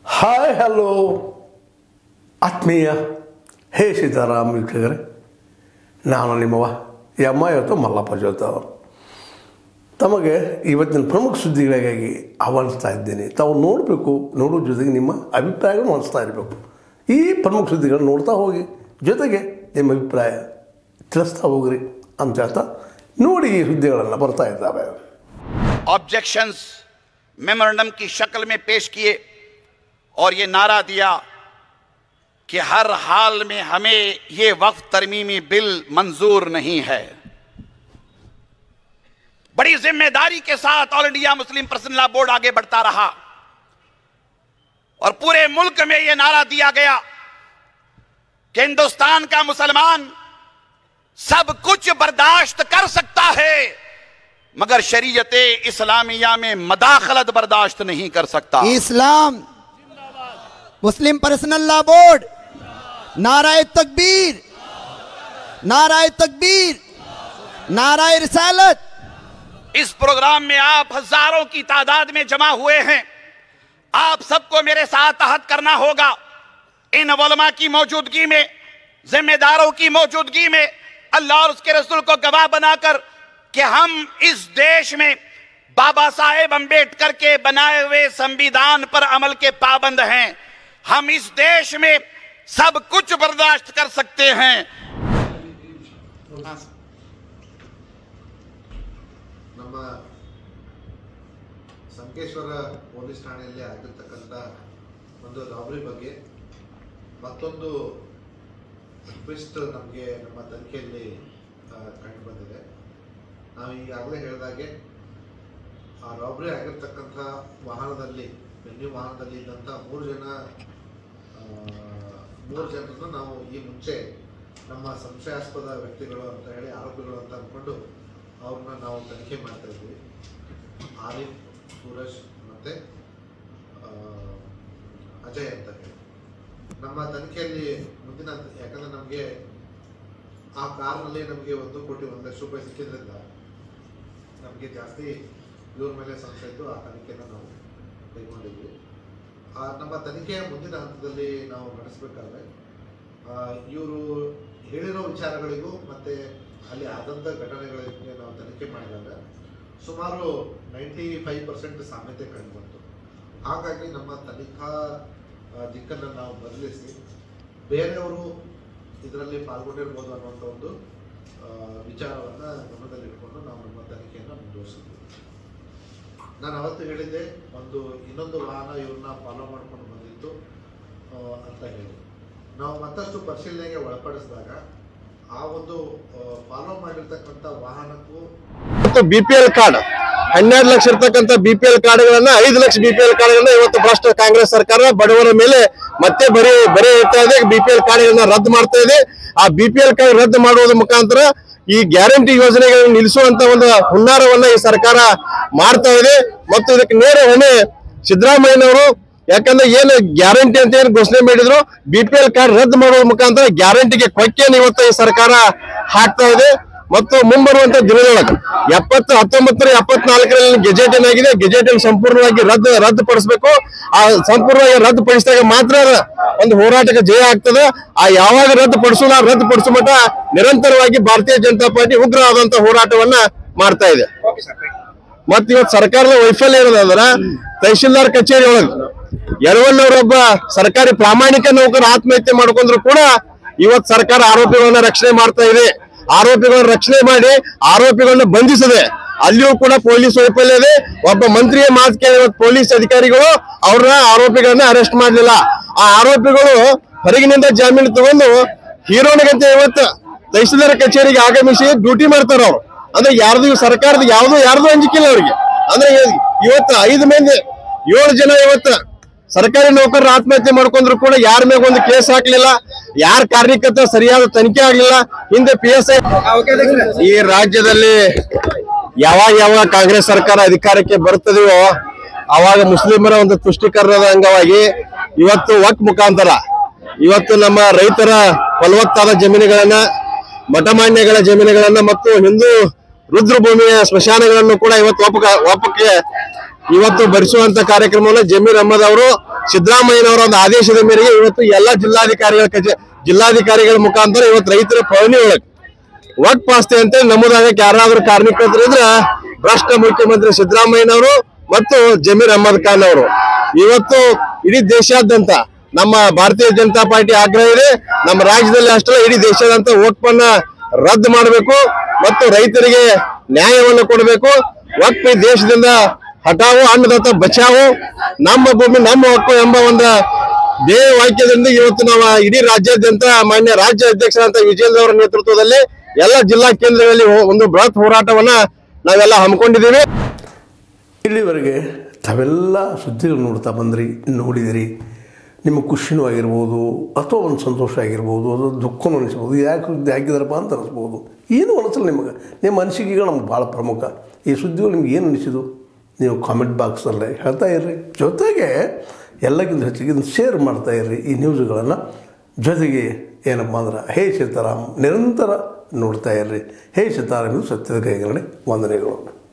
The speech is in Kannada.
ಹಾಯ್ ಹಲೋ ಆತ್ಮೀಯ ಹೇ ಸೀತಾರಾಮ್ ವೀಕ್ಷಕರೇ, ನಾನು ನಿಮ್ಮವ ಇವತ್ತು ಮಲ್ಲಪ್ಪ ಜೋತ ಅವರು ತಮಗೆ ಇವತ್ತಿನ ಪ್ರಮುಖ ಸುದ್ದಿಗಳಿಗಾಗಿ ಆಹ್ವಾನಿಸ್ತಾ ಇದ್ದೇನೆ. ತಾವು ನೋಡಬೇಕು, ನೋಡೋ ಜೊತೆಗೆ ನಿಮ್ಮ ಅಭಿಪ್ರಾಯಗಳನ್ನು ಹೊಂದಿಸ್ತಾ ಇರಬೇಕು. ಈ ಪ್ರಮುಖ ಸುದ್ದಿಗಳನ್ನು ನೋಡ್ತಾ ಹೋಗಿ, ಜೊತೆಗೆ ನಿಮ್ಮ ಅಭಿಪ್ರಾಯ ತಿಳಿಸ್ತಾ ಹೋಗ್ರಿ ಅಂತ ಹೇಳ್ತಾ ನೋಡಿ ಈ ಸುದ್ದಿಗಳನ್ನು ಬರ್ತಾ ಇದ್ದಾವೆ. ऑब्जेक्शंस मेमोरेंडम की शक्ल में पेश किए और ये नारा दिया कि हर हाल में हमें ये वक्फ तरमीमी बिल मंजूर नहीं है. बड़ी जिम्मेदारी के साथ all India Muslim personal law board आगे बढ़ता रहा और पूरे मुल्क में ये नारा दिया गया कि हिंदुस्तान का मुसलमान सब कुछ बर्दाश्त कर सकता है मगर शरीयते इस्लामिया में मदाखलत बर्दाश्त नहीं कर सकता. इस्लाम मुस्लिम पर्सनल लॉ बोर्ड नाराए तकबीर, नाराए तकबीर, नाराए रिसालत. इस प्रोग्राम में आप हजारों की तादाद में जमा हुए हैं. आप सबको मेरे साथ तहत करना होगा. इन उलमा की मौजूदगी में, जिम्मेदारों की मौजूदगी में अल्लाह और उसके रसूल को गवाह बनाकर कि हम इस देश में बाबा साहेब अंबेडकर के बनाए हुए संविधान पर अमल के पाबंद हैं. हम इस देश में सब कुछ बर्दाश्त कर सकते हैं. ನಮ್ಮ ಸಂಕೇಶ್ವರ ಪೊಲೀಸ್ ಠಾಣೆಯಲ್ಲಿ ಆಗಿರ್ತಕ್ಕಂಥ ಒಂದು ರಾಬರಿ ಬಗ್ಗೆ ಮತ್ತೊಂದು ಟ್ವಿಸ್ಟ್ ನಮಗೆ ನಮ್ಮ ತನಿಖೆಯಲ್ಲಿ ಕಂಡು ಬಂದಿದೆ. ನಾವು ಈಗಾಗಲೇ ಹೇಳಿದಾಗೆ ಆ ರಾಬರಿ ಆಗಿರ್ತಕ್ಕಂಥ ವಾಹನದಲ್ಲಿ, ವೆನ್ಯೂ ವಾಹನದಲ್ಲಿ ಇದ್ದಂಥ ಮೂರು ಜನರನ್ನು ನಾವು ಈ ಮುಂಚೆ ನಮ್ಮ ಸಂಶಯಾಸ್ಪದ ವ್ಯಕ್ತಿಗಳು ಅಂತ ಹೇಳಿ, ಆರೋಪಿಗಳು ಅಂತ ಅಂದ್ಕೊಂಡು ಅವ್ರನ್ನ ನಾವು ತನಿಖೆ ಮಾಡ್ತಾ ಇದ್ವಿ. ಆರಿಫ್, ಸೂರಜ್ ಮತ್ತು ಅಜಯ್ ಅಂತ ಹೇಳಿ ನಮ್ಮ ತನಿಖೆಯಲ್ಲಿ ಮುಂದಿನ, ಯಾಕಂದರೆ ನಮಗೆ ಆ ಕಾರ್ನಲ್ಲಿ ನಮಗೆ 1,01,00,000 ರೂಪಾಯಿ ಸಿಕ್ಕಿದ್ರಿಂದ ನಮಗೆ ಜಾಸ್ತಿ ಇವ್ರ ಮೇಲೆ ಸಂಶಯ ಇದ್ದು ಆ ತನಿಖೆಯನ್ನು ನಾವು ಕೈಗೊಂಡಿದ್ವಿ. ನಮ್ಮ ತನಿಖೆಯ ಮುಂದಿನ ಹಂತದಲ್ಲಿ ನಾವು ನಡೆಸಬೇಕಾದ್ರೆ ಇವರು ಹೇಳಿರೋ ವಿಚಾರಗಳಿಗೂ ಮತ್ತು ಅಲ್ಲಿ ಆದಂಥ ಘಟನೆಗಳಿಗೆ ನಾವು ತನಿಖೆ ಮಾಡಿದಾಗ ಸುಮಾರು 95% ಸಾಮ್ಯತೆ ಕಂಡುಬಂತು. ಹಾಗಾಗಿ ನಮ್ಮ ತನಿಖಾ ದಿಕ್ಕನ್ನು ನಾವು ಬದಲಿಸಿ ಬೇರೆಯವರು ಇದರಲ್ಲಿ ಪಾಲ್ಗೊಂಡಿರ್ಬೋದು ಅನ್ನುವಂಥ ಒಂದು ವಿಚಾರವನ್ನು ಗಮನದಲ್ಲಿಟ್ಕೊಂಡು ನಾವು ನಮ್ಮ ತನಿಖೆಯನ್ನು ಮುಂದುವರಿಸಿದ್ವಿ. ನಾನು ಅವತ್ತು ಹೇಳಿದ್ದೆ, ಇನ್ನೊಂದು ವಾಹನ ಇವ್ರನ್ನ ಫಾಲೋ ಮಾಡ್ಕೊಂಡು ಬಂದಿತ್ತು ಅಂತ ಹೇಳಿ. ನಾವು ಮತ್ತಷ್ಟು ಪರಿಶೀಲನೆಗೆ ಒಳಪಡಿಸಿದಾಗ ಆ ಒಂದು ಫಾಲೋ ಮಾಡಿರ್ತಕ್ಕಂಥ ವಾಹನಕ್ಕೂ ಬಿಪಿಎಲ್ ಕಾರ್ಡ್ 12 ಲಕ್ಷ ಇರ್ತಕ್ಕಂಥ ಬಿಪಿಎಲ್ ಕಾರ್ಡ್ಗಳನ್ನ 5 ಲಕ್ಷ ಬಿಪಿಎಲ್ ಕಾರ್ಡ್ಗಳನ್ನ ಇವತ್ತು ಭ್ರಷ್ಟ ಕಾಂಗ್ರೆಸ್ ಸರ್ಕಾರ ಬಡವರ ಮೇಲೆ ಮತ್ತೆ ಬರೀ ಇರ್ತಾ ಇದೆ. ಬಿಪಿಎಲ್ ಕಾರ್ಡ್ಗಳನ್ನ ರದ್ದು ಮಾಡ್ತಾ ಇದೆ. ಆ ಬಿಪಿಎಲ್ ಕಾರ್ಡ್ ರದ್ದು ಮಾಡುವುದರ ಮುಖಾಂತರ ಈ ಗ್ಯಾರಂಟಿ ಯೋಜನೆಗಳನ್ನು ನಿಲ್ಲಿಸುವಂತ ಒಂದು ಹುನ್ನಾರವನ್ನ ಈ ಸರ್ಕಾರ ಮಾಡ್ತಾ ಇದೆ. ಮತ್ತು ಇದಕ್ಕೆ ನೇರ ಹೊಣೆ ಸಿದ್ದರಾಮಯ್ಯನವರು. ಯಾಕಂದ್ರೆ ಏನು ಗ್ಯಾರಂಟಿ ಅಂತ ಏನು ಘೋಷಣೆ ಮಾಡಿದ್ರು, ಬಿಪಿಎಲ್ ಕಾರ್ಡ್ ರದ್ದು ಮಾಡುವ ಮುಖಾಂತರ ಗ್ಯಾರಂಟಿಗೆ ಕೊಕ್ಕೆಯನ್ನು ಇವತ್ತು ಈ ಸರ್ಕಾರ ಹಾಕ್ತಾ ಇದೆ. ಮತ್ತು ಮುಂಬರುವಂತ ದಿನದೊಳಗೆ 1974ರಲ್ಲಿ ಗೆಜೆಟ್ ಏನಾಗಿದೆ, ಗೆಜೆಟ್ ಅನ್ನು ಸಂಪೂರ್ಣವಾಗಿ ರದ್ದುಪಡಿಸಬೇಕು. ಆ ಸಂಪೂರ್ಣವಾಗಿ ರದ್ದುಪಡಿಸಿದಾಗ ಮಾತ್ರ ಒಂದು ಹೋರಾಟಕ್ಕೆ ಜಯ ಆಗ್ತದೆ. ಆ ಯಾವಾಗ ರದ್ದುಪಡಿಸೋ ಮಟ್ಟ ನಿರಂತರವಾಗಿ ಭಾರತೀಯ ಜನತಾ ಪಾರ್ಟಿ ಉಗ್ರವಾದಂತ ಹೋರಾಟವನ್ನ ಮಾಡ್ತಾ ಇದೆ. ಮತ್ ಇವತ್ತು ಸರ್ಕಾರದ ವೈಫಲ್ಯ ಏನಂದ್ರ, ತಹಶೀಲ್ದಾರ್ ಕಚೇರಿ ಒಳಗೆ ಯರವಣ್ಣವರೊಬ್ಬ ಸರ್ಕಾರಿ ಪ್ರಾಮಾಣಿಕ ನೌಕರ ಆತ್ಮಹತ್ಯೆ ಮಾಡ್ಕೊಂಡ್ರು ಕೂಡ ಇವತ್ತು ಸರ್ಕಾರ ಆರೋಪಿಗಳನ್ನ ರಕ್ಷಣೆ ಮಾಡ್ತಾ ಇದೆ. ಆರೋಪಿಗಳನ್ನ ರಕ್ಷಣೆ ಮಾಡಿ ಆರೋಪಿಗಳನ್ನ ಬಂಧಿಸದೆ ಅಲ್ಲಿಯೂ ಕೂಡ ಪೊಲೀಸ್ ವೈಫಲ್ಯ ಇದೆ. ಒಬ್ಬ ಮಂತ್ರಿಯ ಮಾತು ಕೇಳಿ ಪೊಲೀಸ್ ಅಧಿಕಾರಿಗಳು ಅವ್ರನ್ನ ಆರೋಪಿಗಳನ್ನ ಅರೆಸ್ಟ್ ಮಾಡಲಿಲ್ಲ. ಆ ಆರೋಪಿಗಳು ಹೊರಗಿನಿಂದ ಜಾಮೀನು ತಗೊಂಡು ಹೀರೋನಿಗಂತೆ ಇವತ್ತು ತಹಶೀಲ್ದಾರ್ ಕಚೇರಿಗೆ ಆಗಮಿಸಿ ಡ್ಯೂಟಿ ಮಾಡ್ತಾರ ಅವ್ರು. ಅಂದ್ರೆ ಸರ್ಕಾರದ ಯಾರ್ದು ಅಂಜಿಕಿಲ್ಲ ಅವ್ರಿಗೆ. ಅಂದ್ರೆ ಇವತ್ತು 7 ಜನ ಇವತ್ತು ಸರ್ಕಾರಿ ನೌಕರರು ಆತ್ಮಹತ್ಯೆ ಮಾಡ್ಕೊಂಡ್ರು ಕೂಡ ಯಾರ ಮೇಲೆ ಒಂದು ಕೇಸ್ ಹಾಕ್ಲಿಲ್ಲ. ಯಾರ ಕಾರ್ಯಕರ್ತ ಸರಿಯಾದ ತನಿಖೆ ಆಗ್ಲಿಲ್ಲ. ಹಿಂದೆ PSI ಈ ರಾಜ್ಯದಲ್ಲಿ ಯಾವಾಗ ಕಾಂಗ್ರೆಸ್ ಸರ್ಕಾರ ಅಧಿಕಾರಕ್ಕೆ ಬರ್ತದೆಯೋ ಅವಾಗ ಮುಸ್ಲಿಮರ ಒಂದು ತುಷ್ಟೀಕರಣದ ಅಂಗವಾಗಿ ಇವತ್ತು ವಕ್ಫ್ ಮುಖಾಂತರ ಇವತ್ತು ನಮ್ಮ ರೈತರ ಫಲವತ್ತಾದ ಜಮೀನುಗಳನ್ನ, ಮಠಮಾನ್ಯಗಳ ಜಮೀನುಗಳನ್ನ ಮತ್ತು ಹಿಂದೂ ರುದ್ರಭೂಮಿಯ ಸ್ಮಶಾನಗಳನ್ನು ಕೂಡ ಇವತ್ತು ಒಪ್ಪಕ್ಕೆ ಇವತ್ತು ಭರಿಸುವಂತ ಕಾರ್ಯಕ್ರಮವನ್ನು ಜಮೀರ್ ಅಹಮದ್ ಅವರು ಸಿದ್ದರಾಮಯ್ಯನವರ ಒಂದು ಆದೇಶದ ಮೇರೆಗೆ ಇವತ್ತು ಎಲ್ಲ ಜಿಲ್ಲಾಧಿಕಾರಿಗಳ ಮುಖಾಂತರ ಇವತ್ತು ರೈತರ ಪಹಣಿ ಒಳಗೆ ವಕ್ಫ್ ಆಸ್ತಿ ಅಂತ ನಮೂದಾಗಕ್ಕೆ ಯಾರಾದ್ರೂ ಕಾರ್ಮಿಕರಿದ್ರೆ ಭ್ರಷ್ಟ ಮುಖ್ಯಮಂತ್ರಿ ಸಿದ್ದರಾಮಯ್ಯನವರು ಮತ್ತು ಜಮೀರ್ ಅಹಮದ್ ಖಾನ್ ಅವರು. ಇವತ್ತು ಇಡೀ ದೇಶಾದ್ಯಂತ ನಮ್ಮ ಭಾರತೀಯ ಜನತಾ ಪಾರ್ಟಿ ಆಗ್ರಹ ಇದೆ, ನಮ್ಮ ರಾಜ್ಯದಲ್ಲಿ ಅಷ್ಟೇ ಇಡೀ ದೇಶಾದ್ಯಂತ ವಕ್ಫ್ ಅನ್ನ ರದ್ದು ಮಾಡಬೇಕು ಮತ್ತು ರೈತರಿಗೆ ನ್ಯಾಯವನ್ನು ಕೊಡಬೇಕು. ವಕ್ಫ್ ದೇಶದಿಂದ ಹಟಾವು ಅನ್ನದಾತ ಬಚಾವು, ನಮ್ಮ ಭೂಮಿ ನಮ್ಮ ಹಕ್ಕು ಎಂಬ ಒಂದು ಧ್ಯೇಯ ವಾಕ್ಯದಿಂದ ಇವತ್ತು ನಾವು ಇಡೀ ರಾಜ್ಯಾದ್ಯಂತ ಮಾನ್ಯ ರಾಜ್ಯ ಅಧ್ಯಕ್ಷರಾದಂತ ವಿಜೇಂದ್ರ ಅವರ ನೇತೃತ್ವದಲ್ಲಿ ಎಲ್ಲ ಜಿಲ್ಲಾ ಕೇಂದ್ರಗಳಲ್ಲಿ ಒಂದು ಬೃಹತ್ ಹೋರಾಟವನ್ನ ನಾವೆಲ್ಲ ಹಮ್ಮಿಕೊಂಡಿದ್ದೀವಿ. ಇಲ್ಲಿವರೆಗೆ ತಾವೆಲ್ಲ ಸುದ್ದಿಗಳು ನೋಡ್ತಾ ಬಂದ್ರಿ, ನೋಡಿದಿರಿ. ನಿಮಗೆ ಖುಷಿನೂ ಆಗಿರ್ಬೋದು, ಅಥವಾ ಒಂದು ಸಂತೋಷ ಆಗಿರ್ಬೋದು, ಅದು ದುಃಖನೂ ಅನಿಸ್ಬೋದು. ಯಾಕೆ ಸುದ್ದಿ ಹಾಕಿದಾರಪ್ಪ ಅಂತ ಅನಿಸ್ಬೋದು. ಏನು ಅನಿಸಲ್ಲ ನಿಮಗೆ, ನಿಮ್ಮ ಅನಿಸಿಕೆಗಳು ನಮ್ಗೆ ಭಾಳ ಪ್ರಮುಖ. ಈ ಸುದ್ದಿಗಳು ನಿಮ್ಗೆ ಏನು ಅನಿಸಿದ್ದು ನೀವು ಕಾಮೆಂಟ್ ಬಾಕ್ಸಲ್ಲೇ ಹೇಳ್ತಾ ಇರ್ರಿ. ಜೊತೆಗೆ ಎಲ್ಲಕ್ಕಿಂತ ಹೆಚ್ಚಿಗೆ ಇದನ್ನು ಶೇರ್ ಮಾಡ್ತಾ ಇರ್ರಿ ಈ ನ್ಯೂಸ್ಗಳನ್ನು. ಜೊತೆಗೆ ಏನಪ್ಪ ಅಂದ್ರೆ ಹೇ ಸೀತಾರಾಮ್ ನಿರಂತರ ನೋಡ್ತಾ ಇರ್ರಿ. ಹೇ ಸೀತಾರಾಮ್ ಇದು ಸತ್ಯದ ಕೈಗಡೆ ವಂದನೆಗಳು.